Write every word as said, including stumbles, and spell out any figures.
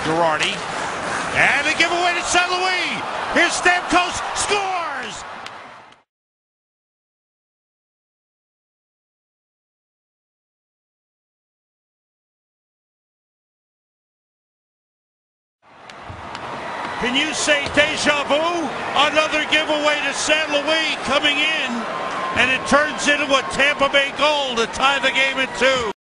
Girardi. And a giveaway to Saint Louis. Here's Stamkos, scores! Can you say deja vu? Another giveaway to Saint Louis coming in, and it turns into a Tampa Bay goal to tie the game at two.